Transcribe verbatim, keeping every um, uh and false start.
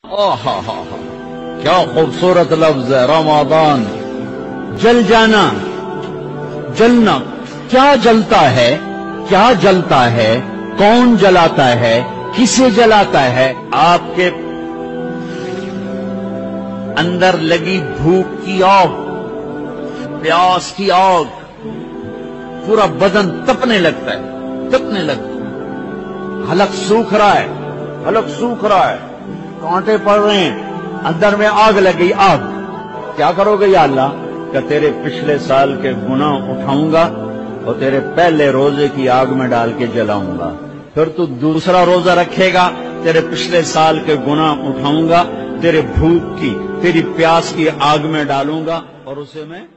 آہا ہا ہا کیا خوبصورت لفظ ہے رمضان. جل جانا، جلنا. کیا جلتا ہے، کیا جلتا ہے، کون جلاتا ہے، کسے جلاتا ہے؟ آپ کے اندر لگی بھوک کی آگ، پیاس کی آگ، پورا بدن تپنے لگتا ہے، تپنے لگتا ہے. حلق سوکھ رہا ہے، حلق سوکھ رہا ہے، کانٹے پڑ رہے ہیں، اندر میں آگ لگی. آگ کیا کرو گے یا اللہ؟ کہ تیرے پچھلے سال کے گناہ اٹھاؤں گا اور تیرے پہلے روزے کی آگ میں ڈال کے جلاؤں گا. پھر تو دوسرا روزہ رکھے گا، تیرے پچھلے سال کے گناہ اٹھاؤں گا، تیرے بھوک کی، تیری پیاس کی آگ میں ڈالوں گا اور اسے میں